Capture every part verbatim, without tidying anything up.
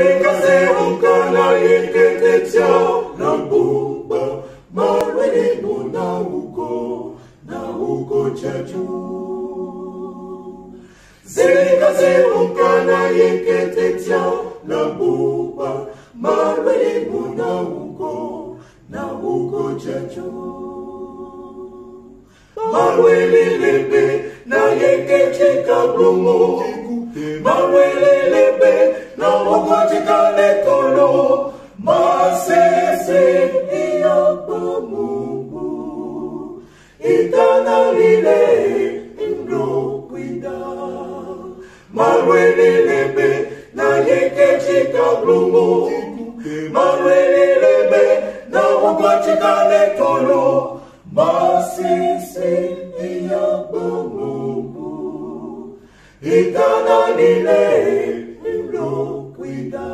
Zekaze ukana yeketetia na bumba marwele na uko na uko chaju. Zekaze ukana yeketetia na bumba marwele na uko na uko chaju. Marwele lebe na yekechika blumo. Marwele lebe na ukochika letolo. Masese iyapa Mungu itana lile imlo kwida. Marwele lebe na yekechika blumo. Marwele lebe na ukochika letolo. Masese iyapa Mungu itana lile imlo kwida.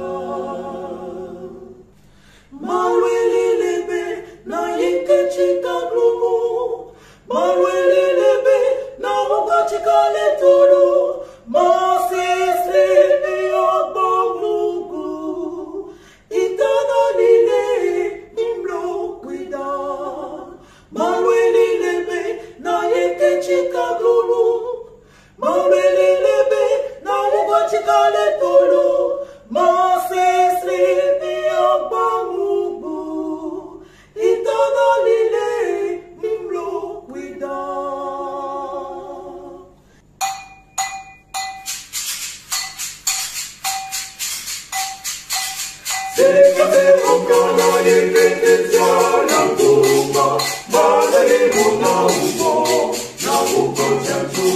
Marwele lebe na yekechika blumo. Marwele lebe na ukochika letolo. Masese iyapa Mungu itana lile imlo kwida. Marwele lebe na yekechika blumo. Marwele lebe na ukochika letolo. Masese iyapa Mungu itana lile imlo kwida. Zekaze ukana yeketetia na bumba marwele na uko na uko chaju.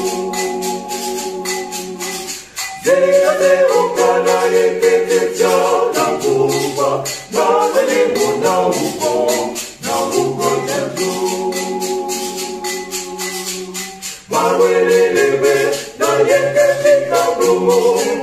Zekaze ukana yeketetia na bumba marwele na uko na uko chaju. Marwele lebe na yekechika blumo.